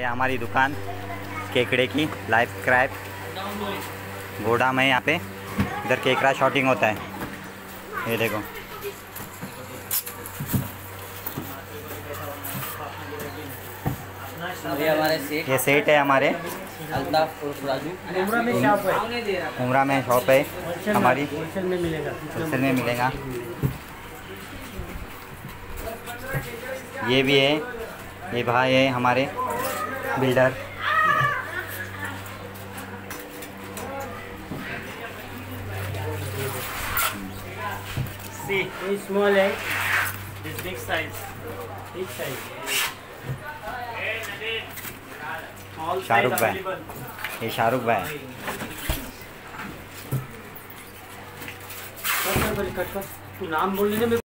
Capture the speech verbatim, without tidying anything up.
हमारी दुकान केकड़े की लाइव क्रैप गोदाम है यहाँ पे। इधर केकड़ा शॉटिंग होता है, ये देखो। ये हमारे सेठ ये सेट है हमारे अल्ताफ उर्फ राजू। उमरा में शॉप है, उमरा में शॉप है हमारी, होलसेल में मिलेगा, होलसेल में मिलेगा। ये भी है, ये भाई है हमारे बिल्डर। सी स्मॉल है, this big size, big size. Shahrukh भाई, ये शाहरुख भाई। कट कर, कट कर, तू नाम बोल देना।